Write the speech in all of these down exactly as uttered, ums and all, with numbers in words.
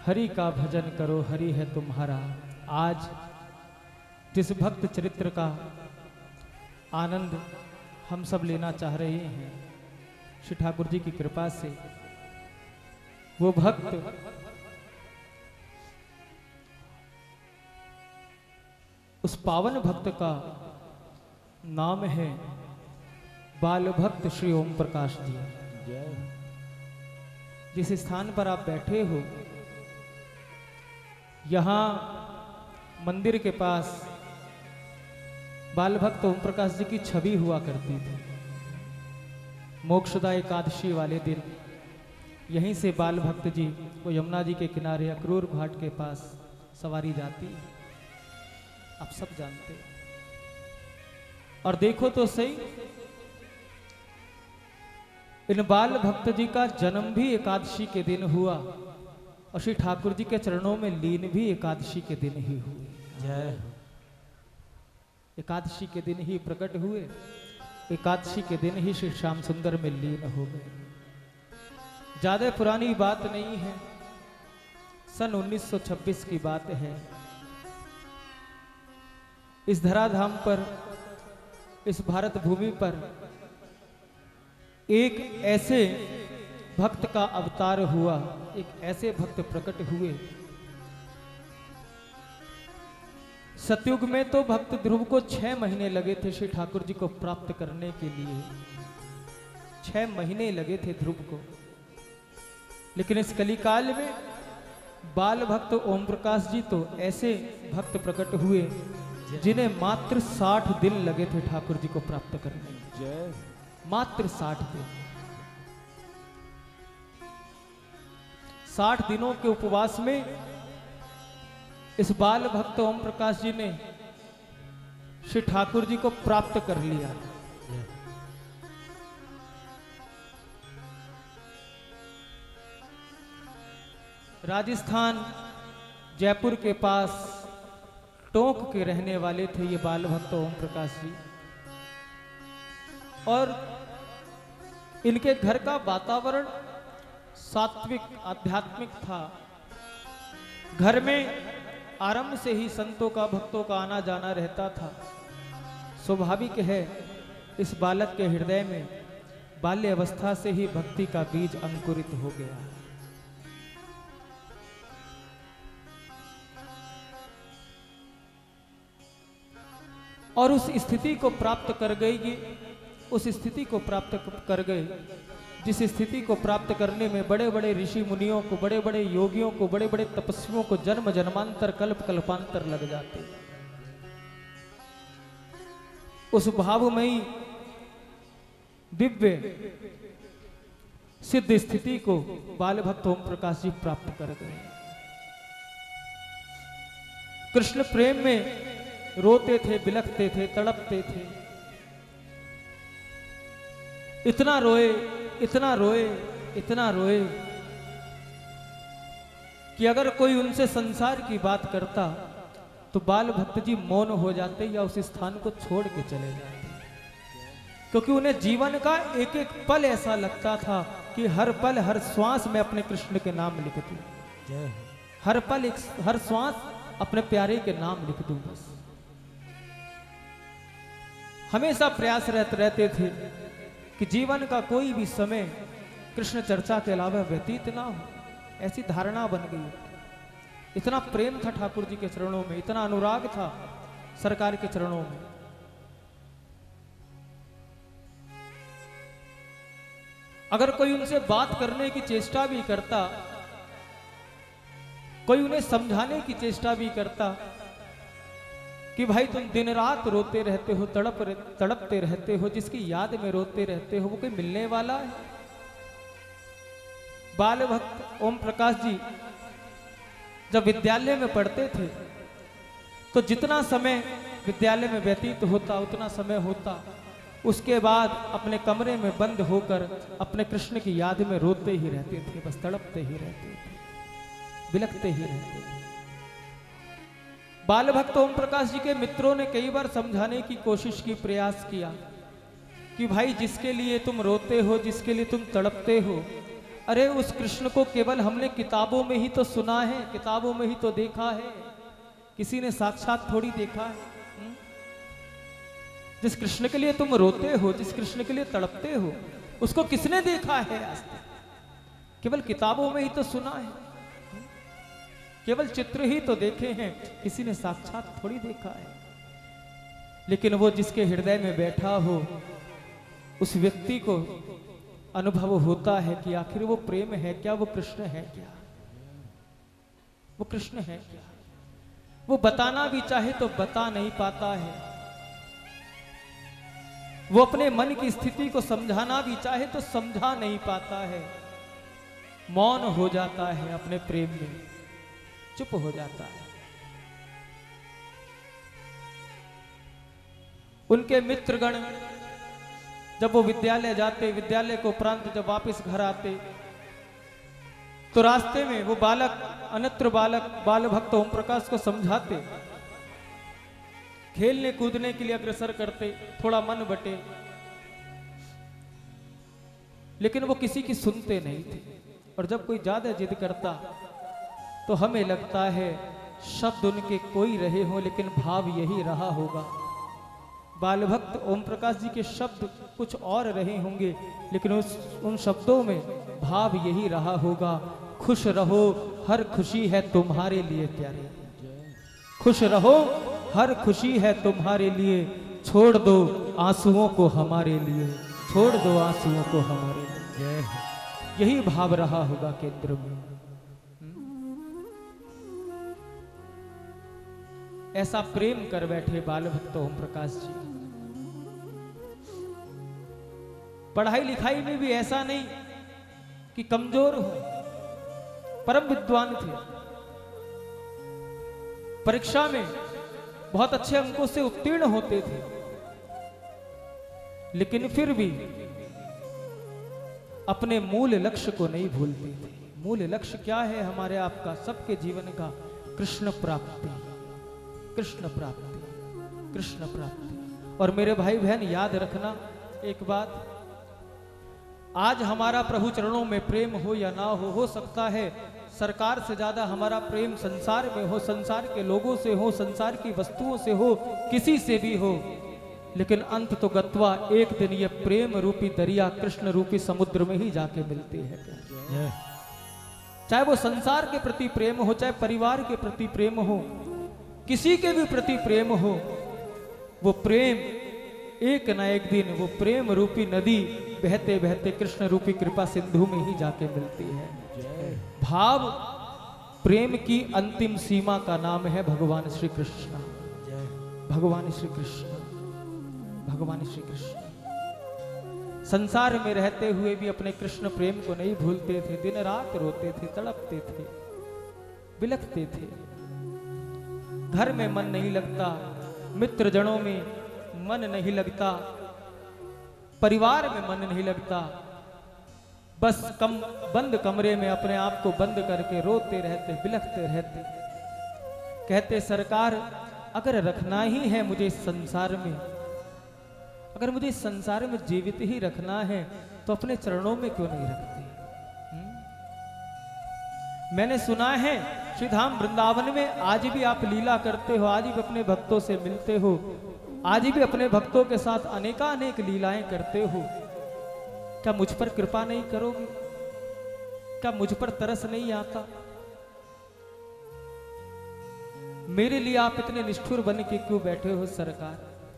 हरि का भजन करो हरि है तुम्हारा। आज जिस भक्त चरित्र का आनंद हम सब लेना चाह रहे हैं श्री ठाकुर जी की कृपा से, वो भक्त उस पावन भक्त का नाम है बाल भक्त श्री ओम प्रकाश जी। जिस स्थान पर आप बैठे हो यहां मंदिर के पास बाल भक्त ओम प्रकाश जी की छवि हुआ करती थी। मोक्षदा एकादशी वाले दिन यहीं से बाल भक्त जी वो यमुना जी के किनारे अक्रूर घाट के पास सवारी जाती, आप सब जानते हैं। और देखो तो सही, इन बाल भक्त जी का जन्म भी एकादशी के दिन हुआ और श्री ठाकुर जी के चरणों में लीन भी एकादशी के दिन ही हुए। जय एकादशी के दिन ही प्रकट हुए, एकादशी के दिन ही श्री श्याम सुंदर में लीन हो गए। ज्यादा पुरानी बात नहीं है, सन उन्नीस सौ छब्बीस की बात है। इस धराधाम पर, इस भारत भूमि पर एक ऐसे भक्त का अवतार हुआ, एक ऐसे भक्त प्रकट हुए। सतयुग में तो भक्त ध्रुव को छह महीने लगे थे श्री ठाकुर जी को प्राप्त करने के लिए, छह महीने लगे थे ध्रुव को। लेकिन इस कलिकाल में बाल भक्त ओम प्रकाश जी तो ऐसे भक्त प्रकट हुए जिन्हें मात्र साठ दिन लगे थे ठाकुर जी को प्राप्त करने में। मात्र साठ दिन। साठ दिनों के उपवास में इस बाल भक्त ओम प्रकाश जी ने श्री ठाकुर जी को प्राप्त कर लिया। राजस्थान जयपुर के पास टोंक के रहने वाले थे ये बाल भक्त ओम प्रकाश जी। और इनके घर का वातावरण सात्विक आध्यात्मिक था। घर में आरंभ से ही संतों का, भक्तों का आना जाना रहता था। स्वाभाविक है इस बालक के हृदय में बाल्य अवस्था से ही भक्ति का बीज अंकुरित हो गया। और उस स्थिति को प्राप्त कर गई, उस स्थिति को प्राप्त कर गए जिस स्थिति को प्राप्त करने में बड़े बड़े ऋषि मुनियों को, बड़े बड़े योगियों को, बड़े बड़े तपस्वियों को जन्म जन्मांतर कल्प कल्पांतर लग जाते। उस भावमयी दिव्य सिद्ध स्थिति को बाल भक्त ओम प्रकाश जी प्राप्त कर गए। कृष्ण प्रेम में रोते थे, बिलखते थे, तड़पते थे। इतना रोए, इतना रोए, इतना रोए कि अगर कोई उनसे संसार की बात करता तो बाल भक्त जी मौन हो जाते या उस स्थान को छोड़ के चले जाते। क्योंकि उन्हें जीवन का एक एक पल ऐसा लगता था कि हर पल, हर श्वास में अपने कृष्ण के नाम लिख दूं, हर पल, एक हर श्वास अपने प्यारे के नाम लिख दूं। बस हमेशा प्रयास रहते रहते थे कि जीवन का कोई भी समय कृष्ण चर्चा के अलावा व्यतीत ना हो। ऐसी धारणा बन गई। इतना प्रेम था ठाकुर जी के चरणों में, इतना अनुराग था सरकार के चरणों में। अगर कोई उनसे बात करने की चेष्टा भी करता, कोई उन्हें समझाने की चेष्टा भी करता कि भाई तुम दिन रात रोते रहते हो, तड़प तड़पते रहते हो, जिसकी याद में रोते रहते हो वो कोई मिलने वाला है? बाल भक्त ओम प्रकाश जी जब विद्यालय में पढ़ते थे तो जितना समय विद्यालय में व्यतीत होता उतना समय होता, उसके बाद अपने कमरे में बंद होकर अपने कृष्ण की याद में रोते ही रहते थे, बस तड़पते ही रहते थे, बिलखते ही रहते थे। बाल भक्त ओम प्रकाश जी के मित्रों ने कई बार समझाने की कोशिश की, प्रयास किया कि भाई जिसके लिए तुम रोते हो, जिसके लिए तुम तड़पते हो, अरे उस कृष्ण को केवल हमने किताबों में ही तो सुना है, किताबों में ही तो देखा है, किसी ने साक्षात थोड़ी देखा है। हुँ? जिस कृष्ण के लिए तुम रोते हो, जिस कृष्ण के लिए तड़पते हो, उसको किसने देखा है आज तक? केवल किताबों में ही तो सुना है, केवल चित्र ही तो देखे हैं, किसी ने साक्षात थोड़ी देखा है। लेकिन वो जिसके हृदय में बैठा हो, उस व्यक्ति को अनुभव होता है कि आखिर वो प्रेम है क्या, वो कृष्ण है क्या, वो कृष्ण है क्या। वो बताना भी चाहे तो बता नहीं पाता है, वो अपने मन की स्थिति को समझाना भी चाहे तो समझा नहीं पाता है, मौन हो जाता है, अपने प्रेम में चुप हो जाता है। उनके मित्रगण जब वो विद्यालय जाते, विद्यालय के उपरांत जब वापस घर आते, तो रास्ते में वो बालक, अनत्र बालक, बाल भक्त ओम प्रकाश को समझाते, खेलने कूदने के लिए अग्रसर करते, थोड़ा मन बटे, लेकिन वो किसी की सुनते नहीं थे। और जब कोई ज्यादा जिद करता तो हमें लगता है शब्द उनके कोई रहे हो, लेकिन भाव यही रहा होगा। बाल भक्त ओम प्रकाश जी के शब्द कुछ और रहे होंगे, लेकिन उस उन शब्दों में भाव यही रहा होगा, खुश रहो हर खुशी है तुम्हारे लिए प्यारे, खुश रहो हर खुशी है तुम्हारे लिए, छोड़ दो आंसुओं को हमारे लिए, छोड़ दो आंसुओं को हमारे लिए। यही भाव रहा होगा केंद्र में। ऐसा प्रेम कर बैठे बाल भक्त ओम प्रकाश जी। पढ़ाई लिखाई में भी ऐसा नहीं कि कमजोर हो, परम विद्वान थे। परीक्षा में बहुत अच्छे अंकों से उत्तीर्ण होते थे, लेकिन फिर भी अपने मूल लक्ष्य को नहीं भूलते थे। मूल लक्ष्य क्या है हमारे आपका, सबके जीवन का? कृष्ण प्राप्ति, कृष्ण प्राप्ति, कृष्ण प्राप्ति। और मेरे भाई बहन याद रखना एक बात, आज हमारा प्रभु चरणों में प्रेम हो या ना हो, हो सकता है सरकार से ज्यादा हमारा प्रेम संसार में हो, संसार के लोगों से हो, संसार की वस्तुओं से हो, किसी से भी हो, लेकिन अंत तो गत्वा एक दिन ये प्रेम रूपी दरिया कृष्ण रूपी समुद्र में ही जाके मिलती है। चाहे वो संसार के प्रति प्रेम हो, चाहे परिवार के प्रति प्रेम हो, किसी के भी प्रति प्रेम हो, वो प्रेम एक न एक दिन वो प्रेम रूपी नदी बहते बहते कृष्ण रूपी कृपा सिंधु में ही जाके मिलती है। भाव प्रेम की अंतिम सीमा का नाम है भगवान श्री कृष्ण, भगवान श्री कृष्ण, भगवान श्री कृष्ण। संसार में रहते हुए भी अपने कृष्ण प्रेम को नहीं भूलते थे, दिन रात रोते थे, तड़पते थे, बिलखते थे। घर में मन नहीं लगता, मित्रजनों में मन नहीं लगता, परिवार में मन नहीं लगता, बस कम बंद कमरे में अपने आप को बंद करके रोते रहते, बिलखते रहते। कहते सरकार अगर रखना ही है मुझे इस संसार में, अगर मुझे इस संसार में जीवित ही रखना है तो अपने चरणों में क्यों नहीं रखते? हुँ? मैंने सुना है श्री धाम वृंदावन में आज भी आप लीला करते हो, आज भी अपने भक्तों से मिलते हो, आज भी अपने भक्तों के साथ अनेकानेक लीलाएं करते हो। क्या मुझ पर कृपा नहीं करोगे? क्या मुझ पर तरस नहीं आता? मेरे लिए आप इतने निष्ठुर बन के क्यों बैठे हो सरकार?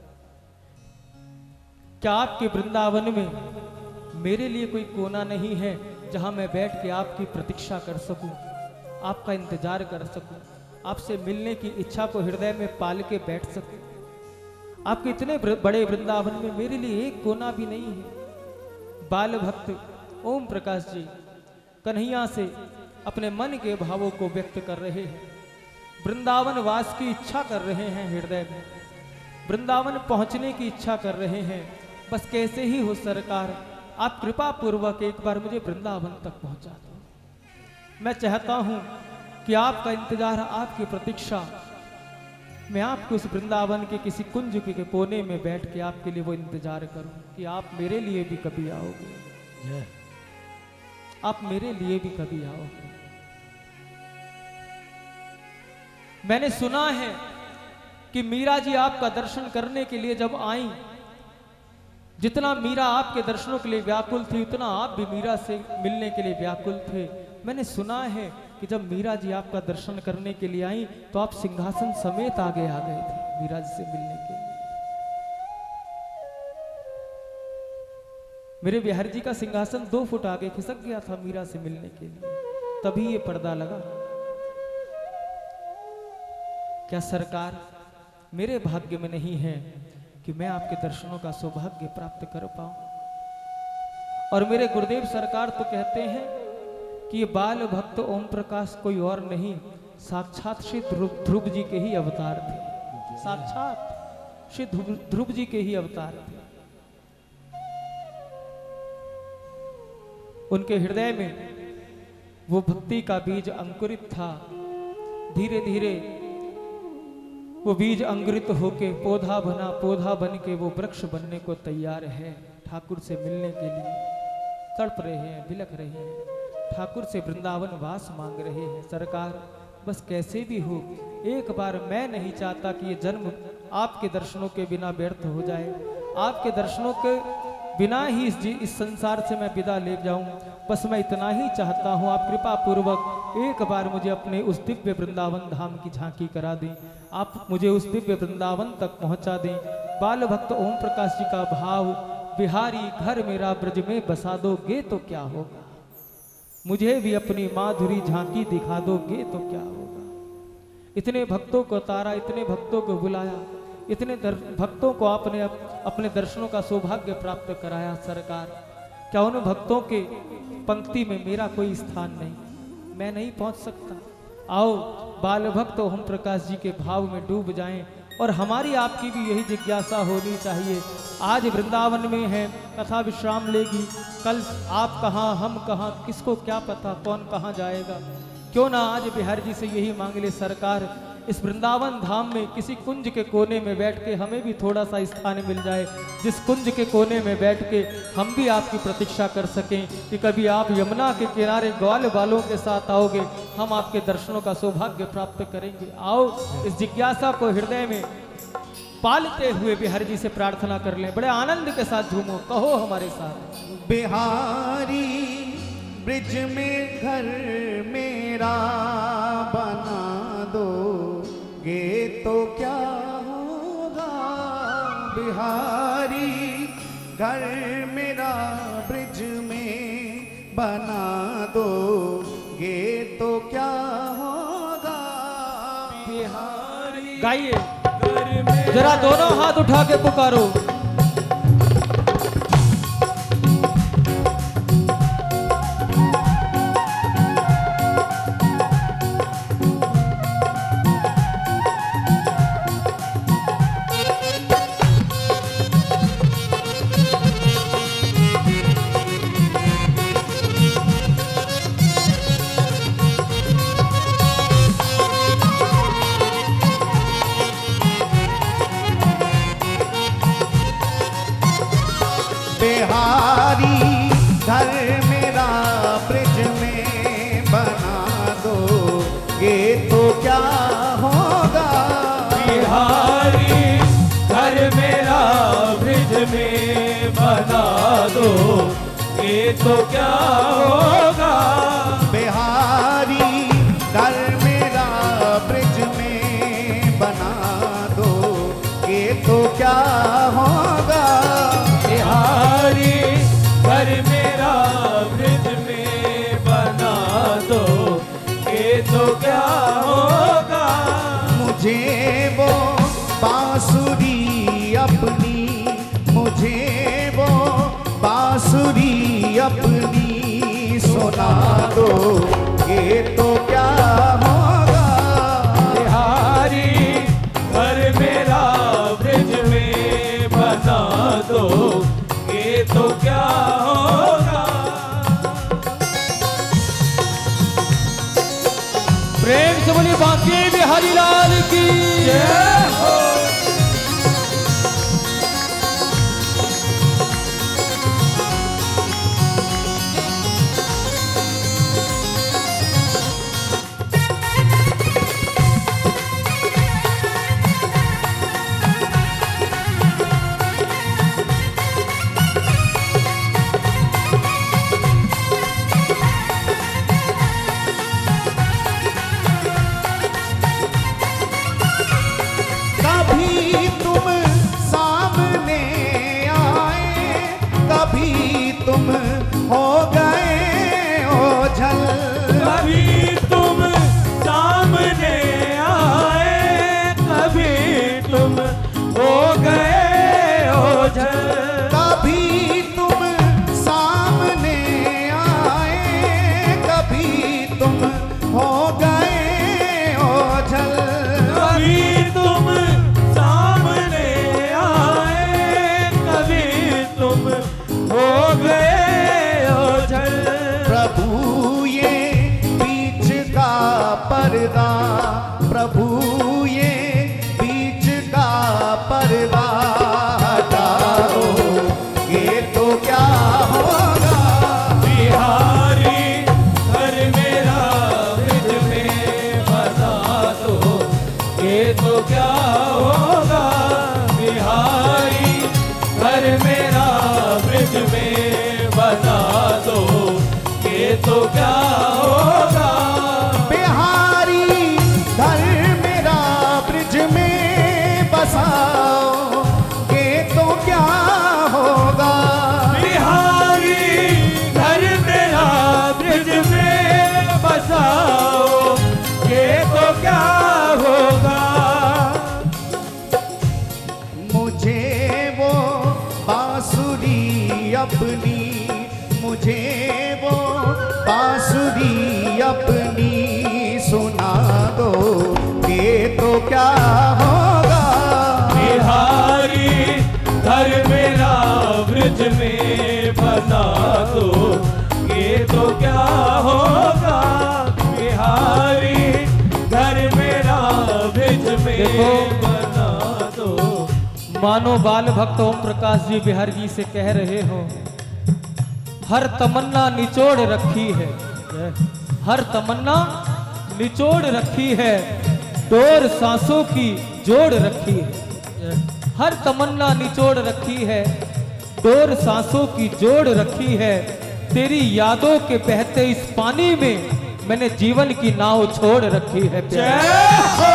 क्या आपके वृंदावन में मेरे लिए कोई कोना नहीं है जहां मैं बैठ के आपकी प्रतीक्षा कर सकूं, आपका इंतजार कर सकूं, आपसे मिलने की इच्छा को हृदय में पाल के बैठ सकूं? आपके इतने बड़े वृंदावन में मेरे लिए एक कोना भी नहीं है। बाल भक्त ओम प्रकाश जी कन्हैया से अपने मन के भावों को व्यक्त कर रहे हैं, वृंदावन वास की इच्छा कर रहे हैं, हृदय में वृंदावन पहुंचने की इच्छा कर रहे हैं। बस कैसे ही हो सरकार, आप कृपा पूर्वक एक बार मुझे वृंदावन तक पहुंचा दो। मैं चाहता हूं कि आपका इंतजार, आपकी प्रतीक्षा, मैं आपको उस वृंदावन के किसी कुंज के कोने में बैठ के आपके लिए वो इंतजार करूं कि आप मेरे लिए भी कभी आओगे, आप मेरे लिए भी कभी आओगे। मैंने सुना है कि मीरा जी आपका दर्शन करने के लिए जब आई, जितना मीरा आपके दर्शनों के लिए व्याकुल थी उतना आप भी मीरा से मिलने के लिए व्याकुल थे। मैंने सुना है कि जब मीरा जी आपका दर्शन करने के लिए आई तो आप सिंहासन समेत आगे आ गए थे मीरा जी से मिलने के लिए। मेरे बिहारी जी का सिंहासन दो फुट आगे खिसक गया था मीरा से मिलने के लिए, तभी ये पर्दा लगा। क्या सरकार मेरे भाग्य में नहीं है कि मैं आपके दर्शनों का सौभाग्य प्राप्त कर पाऊं? और मेरे गुरुदेव सरकार तो कहते हैं कि ये बाल भक्त ओम प्रकाश कोई और नहीं, साक्षात श्री ध्रुव जी के ही अवतार थे। साक्षात श्री ध्रुव जी के ही अवतार थे। उनके हृदय में वो भक्ति का बीज अंकुरित था। धीरे धीरे वो बीज अंकुरित होके पौधा बना, पौधा बन के वो वृक्ष बनने को तैयार है। ठाकुर से मिलने के लिए तड़प रहे हैं, बिलख रहे हैं, ठाकुर से वृंदावन वास मांग रहे हैं। सरकार बस कैसे भी हो, एक बार मैं नहीं चाहता कि ये जन्म आपके दर्शनों के बिना व्यर्थ हो जाए। आपके दर्शनों के बिना ही इस, इस संसार से मैं विदा ले जाऊं। बस मैं इतना ही चाहता हूं, आप कृपा पूर्वक एक बार मुझे अपने उस दिव्य वृंदावन धाम की झांकी करा दें। आप मुझे उस दिव्य वृंदावन तक पहुंचा दें। बाल भक्त ओम प्रकाश जी का भाव, बिहारी घर मेरा ब्रज में बसा दोगे तो क्या होगा, मुझे भी अपनी माधुरी झांकी दिखा दोगे तो क्या होगा। इतने भक्तों को तारा, इतने भक्तों को बुलाया, इतने भक्तों को आपने अप, अपने दर्शनों का सौभाग्य प्राप्त कराया। सरकार क्या उन भक्तों के पंक्ति में मेरा कोई स्थान नहीं, मैं नहीं पहुंच सकता? आओ बाल भक्त ओम प्रकाश जी के भाव में डूब जाएं। और हमारी आपकी भी यही जिज्ञासा होनी चाहिए। आज वृंदावन में है, कथा विश्राम लेगी, कल आप कहाँ हम कहाँ, किसको क्या पता कौन कहाँ जाएगा। क्यों ना आज बिहार जी से यही मांग ले, सरकार इस वृंदावन धाम में किसी कुंज के कोने में बैठ के हमें भी थोड़ा सा स्थान मिल जाए, जिस कुंज के कोने में बैठ के हम भी आपकी प्रतीक्षा कर सकें कि कभी आप यमुना के किनारे ग्वाल बालों के साथ आओगे, हम आपके दर्शनों का सौभाग्य प्राप्त करेंगे। आओ इस जिज्ञासा को हृदय में पालते हुए बिहारी जी से प्रार्थना कर लें। बड़े आनंद के साथ झूमो, कहो हमारे साथ। बिहारी ब्रिज में घर मेरा बना दो गे तो क्या होगा। बिहारी घर मेरा ब्रिज में बना दो गे तो क्या होगा। बिहारी गाइए, जरा दोनों हाथ उठा के पुकारो। बिहारी घर मेरा ब्रिज में बना दो ये तो क्या होगा। बिहारी घर मेरा ब्रिज में बना दो ये तो क्या होगा। बिहारी घर मेरा ब्रिज में बना दो ये तो क्या होगा। बिहारी घर मेरा ब्रिज में बना दो ये तो क्या होगा। मुझे वो बांसुरी अपनी, मुझे वो बांसुरी अपनी सुना दो ये तो क्या होगा। बिहारी घर मेरा ब्रिज में बना दो ये तो क्या होगा। प्रेम से बोलिए बांके बिहारी लाल की जय हो। तुम हो गए ओझल, कभी तुम सामने आए, कभी तुम हो गए ओझल। प्रभु ये बीच का पर्दा, प्रभु ये बीच का पर्दा हटाओ, ये तो क्या होगा। बिहारी घर मेरा ब्रिज में बसा दो, ये तो क्या होगा। बिहारी घर मेरा ब्रिज में बसा दो, ये तो क्या होगा। बिहारी घर मेरा ब्रिज में बसाओ, ये तो क्या होगा। बिहारी घर मेरा ब्रिज में बसाओ, ये तो क्या होगा। मुझे वो बांसुरी अपनी, मुझे वो बांसुरी अपनी सुना दो, ये तो क्या होगा। बिहारी घर मेरा ब्रिज में बसा दो, ये तो क्या होगा। बिहारी घर मेरा ब्रिज में देखो, बसा दो। मानो बाल भक्त ओम प्रकाश जी बिहार जी से कह रहे हो, हर तमन्ना निचोड़ रखी है, हर तमन्ना निचोड़ रखी है, डोर सांसों की जोड़ रखी है। हर तमन्ना निचोड़ रखी है, डोर सांसों की जोड़ रखी है। तेरी यादों के बहते इस पानी में मैंने जीवन की नाव छोड़ रखी है। जय हो।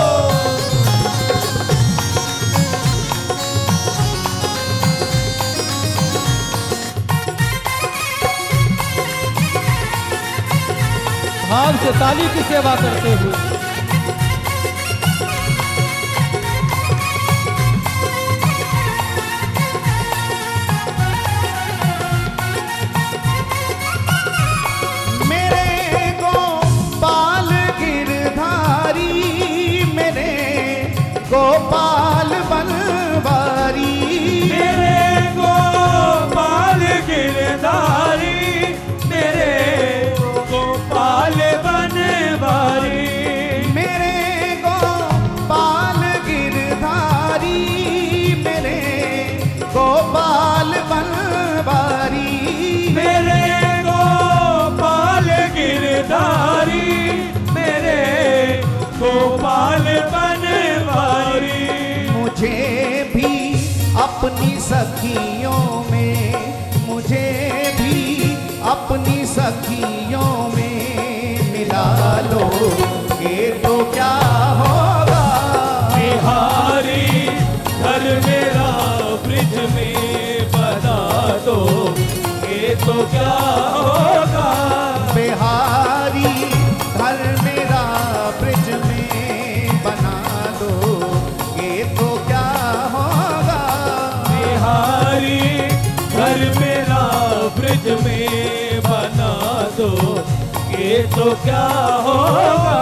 भाव से ताली की सेवा करते हुए मेरे गोपाल गिरधारी, मेरे गोपाल बनवारी, मेरे गोपाल गिरधारी, मेरे गोपाल बनवारी, मेरे गोपाल गिरधारी, मेरे गोपाल बनवारी, मेरे गोपाल गिरधारी, मेरे गोपाल बनवारी। मुझे भी अपनी सखियों में, मुझे भी अपनी सखियों में मिला लो, ये तो क्या होगा। बिहारी घर मेरा ब्रिज में बना दो, ये तो क्या होगा। बिहारी घर मेरा ब्रिज में बना दो, ये तो क्या होगा। बिहारी घर मेरा ब्रिज में बना दो, ये तो क्या होगा।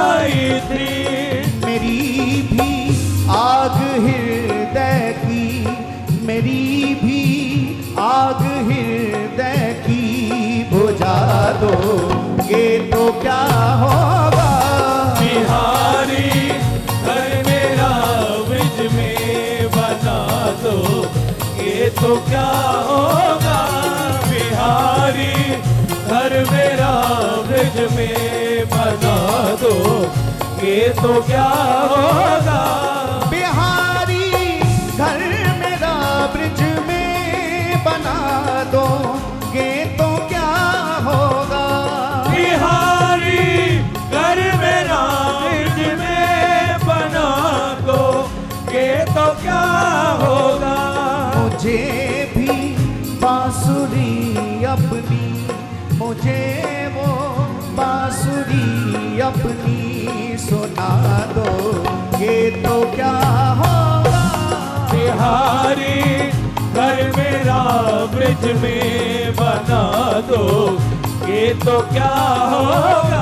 आई थी। मेरी भी आग हृदय की, मेरी भी आग हृदय की बुझा दो, ये तो क्या होगा। बिहारी घर मेरा ब्रिज में बना दो, ये तो क्या होगा। बिहारी घर मेरा ब्रिज में बना दो, ये तो क्या होगा। बिहारी घर मेरा ब्रिज में बना दो, ये तो क्या होगा। बिहारी घर मेरा ब्रिज में बना दो, ये तो क्या होगा। मुझे भी बांसुरी अपनी, मुझे वो बांसुरी अपनी सुना दो, ये तो क्या होगा। बिहारी घर मेरा ब्रिज में बना दो, ये तो क्या होगा।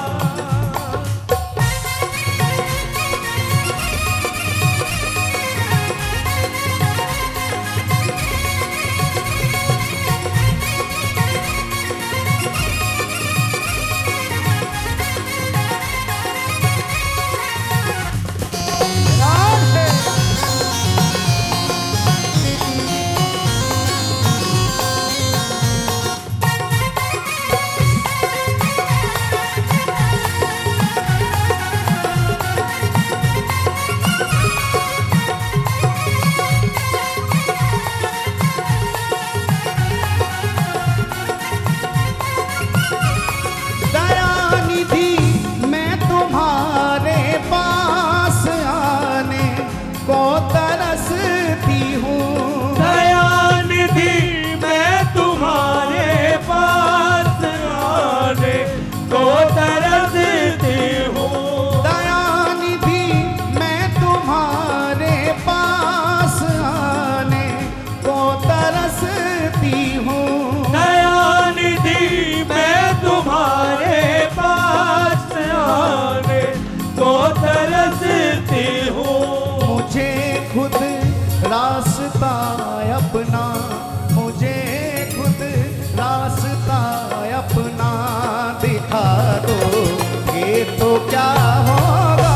रास्ता अपना, मुझे खुद रास्ता अपना दिखा दो, ये तो क्या होगा।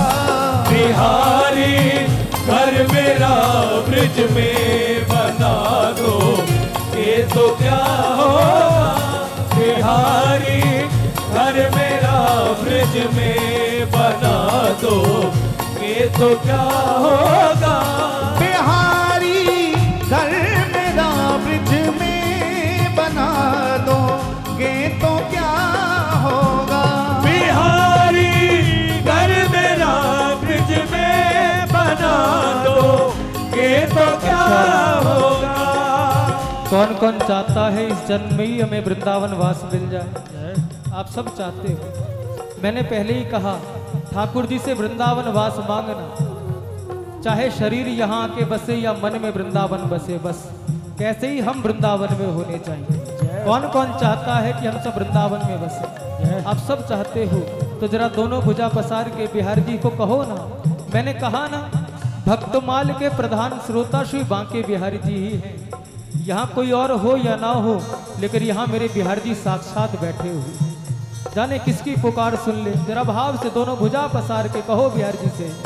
बिहारी घर मेरा ब्रिज में बना दो, ये तो क्या होगा। बिहारी घर मेरा ब्रिज में बना दो, ये तो क्या होगा। बिहारी घर मेरा ब्रिज में बना दो, ये तो क्या होगा। बिहारी घर मेरा ब्रिज में बना दो, ये तो क्या होगा। कौन कौन चाहता है इस जन्म में ही हमें वृंदावन वास मिल जाए। आप सब चाहते हो। मैंने पहले ही कहा ठाकुर जी से वृंदावन वास मांगना, चाहे शरीर यहाँ आके बसे या मन में वृंदावन बसे, बस कैसे ही हम वृंदावन में होने चाहिए। कौन कौन चाहता है कि हम सब वृंदावन में बसे। आप सब चाहते हो तो जरा दोनों भुजा पसार के बिहारी जी को कहो ना। मैंने कहा ना भक्तमाल के प्रधान श्रोता श्री बांके बिहारी जी ही हैं। यहाँ कोई और हो या ना हो, लेकिन यहाँ मेरे बिहारी जी साक्षात बैठे हुए। जाने किसकी पुकार सुन ले। जरा भाव से दोनों भुजा पसार के कहो बिहारी जी से,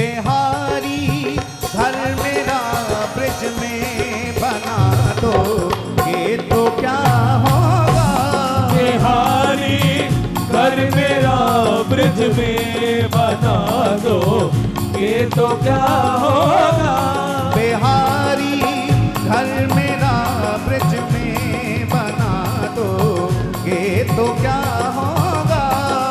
बिहारी घर मेरा ब्रिज में बना दो, ये तो क्या होगा। बिहारी घर मेरा ब्रिज में बना दो, ये तो क्या होगा। बिहारी घर मेरा ब्रिज में बना दो, ये तो क्या होगा।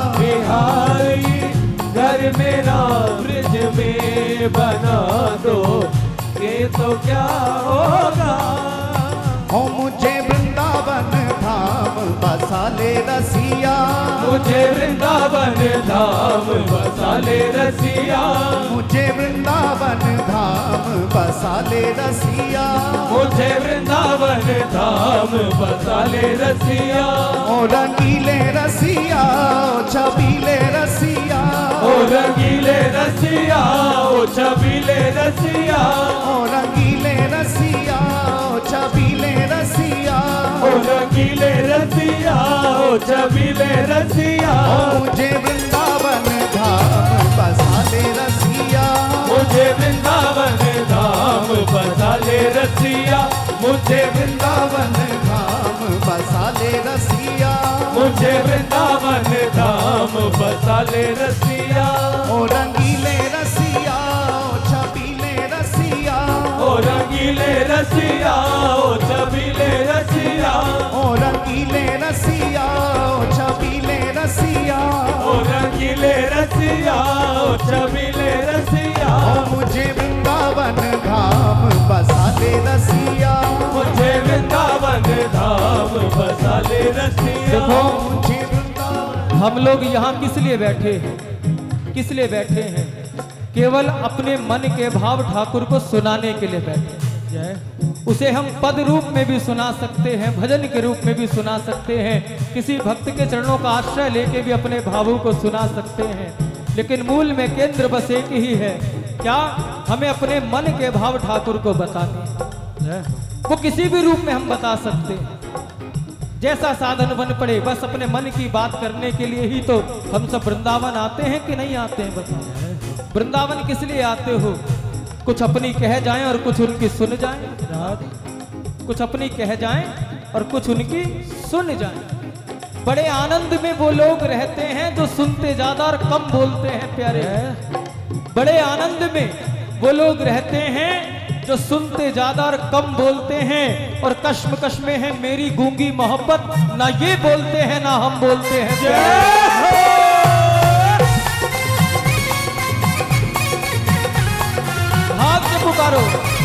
बिहारी घर मेरा ब्रिज में बना दो, ये तो क्या होगा। हो मुझे वृंदावन धाम बसा ले रसिया, मुझे वृंदावन धाम बसा ले रसिया, मुझे वृंदावन धाम बसा ले रसिया, मुझे वृंदावन धाम बसा ले रसिया। ओ रंगीले रसिया, ओ छबीले रसिया, ओ रसिया ओ छबीले रसिया ओ रंगीले रसिया ओ छबीले रसिया ओ रंगीले रसिया ओ छबीले रसिया ओ मुझे वृंदावन धाम बसा ले रसिया मुझे वृंदावन धाम बसा ले रसिया मुझे वृंदावन धाम बसा ले रसिया मुझे वृंदावन धाम बसा ले रसिया ओ रंगीले रसिया ओ छबीले रसिया ओ रंगीले रसिया ओ छबीले रसिया ओ रंगीले रसिया ओ छबीले रसिया ओ रंगीले रसिया ओ छबीले रसिया ओ मुझे वृंदावन धाम बसा ले रसिया मुझे वृंदावन धाम बसा ले रसिया देखो मुझे वृंदावन हम लोग यहाँ किस लिए बैठे हैं, किस लिए बैठे हैं? केवल अपने मन के भाव ठाकुर को सुनाने के लिए बैठे हैं। उसे हम पद रूप में भी सुना सकते हैं, भजन के रूप में भी सुना सकते हैं, किसी भक्त के चरणों का आश्रय लेके भी अपने भावों को सुना सकते हैं, लेकिन मूल में केंद्र बस एक ही है, क्या हमें अपने मन के भाव ठाकुर को बताने हैं। वो किसी भी रूप में हम बता सकते हैं, जैसा साधन बन पड़े, बस अपने मन की बात करने के लिए ही तो हम सब वृंदावन आते हैं कि नहीं आते हैं? बताओ, वृंदावन किस लिए आते हो? कुछ अपनी कह जाएं और कुछ उनकी सुन जाएं, कुछ अपनी कह जाएं और कुछ उनकी सुन जाएं। बड़े आनंद में वो लोग रहते हैं जो सुनते ज्यादा और कम बोलते हैं प्यारे। बड़े आनंद में वो लोग रहते हैं जो सुनते ज्यादा और कम बोलते हैं, और कश्म कश्म में है मेरी गूंगी मोहब्बत, ना ये बोलते हैं ना हम बोलते हैं। हाथ से पुकारो।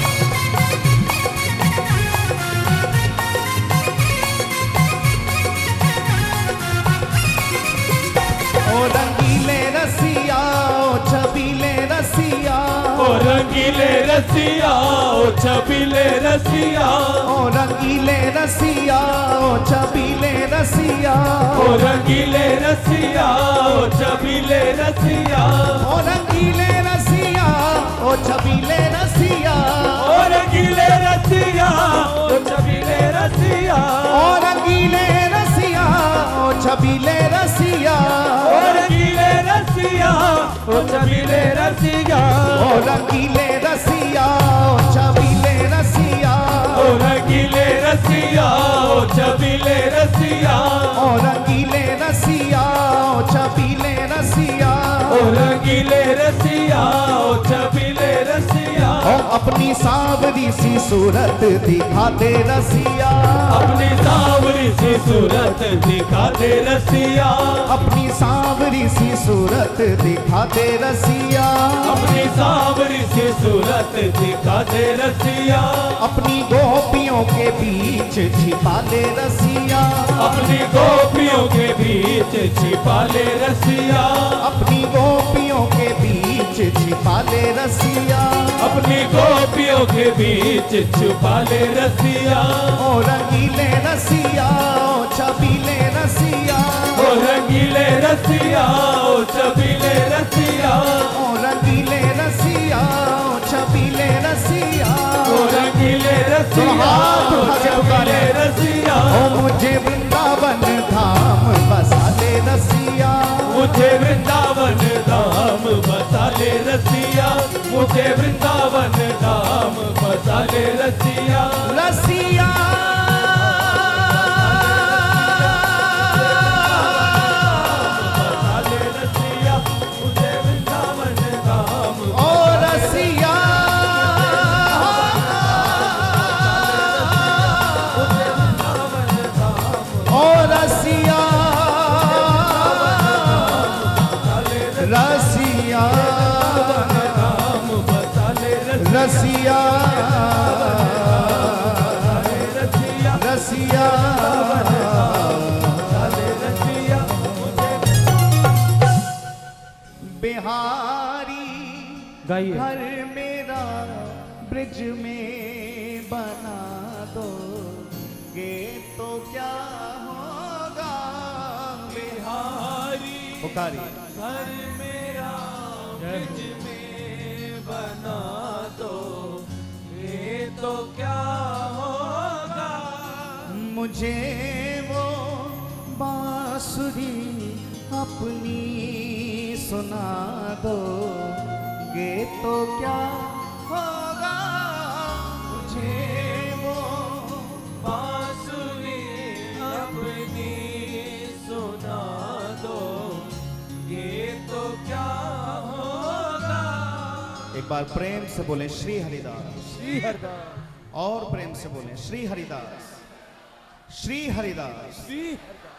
ओ रंगीले रसिया ओ छबीले रसिया ओ रंगीले रसिया ओ छबीले रसिया ओ रंगीले रसिया ओ छबीले रसिया ओ रंगीले रसिया ओ छबीले रसिया ओ रंगीले रसिया ओ छबीले रसिया ओ रंगीले रसिया ओ छबीले रसिया ओ रंगीले रसिया ओ छबीले रसिया ओ रंगीले रसिया ओ छबीले रसिया ओ रंगीले रसिया ओ छबीले रसिया ओ रंगीले रसिया ओ छबीले रसिया ओ रंगीले रसिया ओ छबीले रसिया ओ रंगीले रसिया ओ छबीले रसिया ओ अपनी सावरी सी सूरत दिखा दे रसिया अपनी सावरी सी सूरत दिखा दे रसिया अपनी सावरी सी सूरत दिखा दे रसिया अपनी सावरी सी सूरत दिखा दे रसिया अपनी गोपियों के बीच छिपा ले रसिया अपनी गोपियों के बीच छिपा ले रसिया अपनी गोपियों के बीच छिपा ले रसिया अपनी गोपियों के बीच छुपा ले रसिया ओ रंगीले रसिया ओ छबीले रसिया ओ रंगीले रसिया ओ छबीले रसिया ओ रंगीले रसिया ओ छबीले रसिया ओ रंगीले रसिया ओ छबीले रसिया ओ मुझे वृंदावन धाम बसा ले रसिया मुझे वृंदावन धाम बसा ले रसिया मुझे वृंदावन धाम बसा ले रसिया रसिया बसा ले रसिया मुझे वृंदावन धाम ओ रसिया ओ रसिया रसिया धाम बसा ले रसिया रसिया रसिया बसा ले रसिया बिहारी गाइए। घर मेरा ब्रिज में बना दो गे तो क्या होगा बिहारी पुकारी घर मेरा ब्रिज में सुना दो ये तो क्या होगा मुझे वो बांसुरी अपनी सुना दो ये तो क्या होगा। एक बार प्रेम से बोले श्री हरिदास, श्री हरिदास, और प्रेम से बोले श्री हरिदास, श्री हरिदास। श्री हरिदास।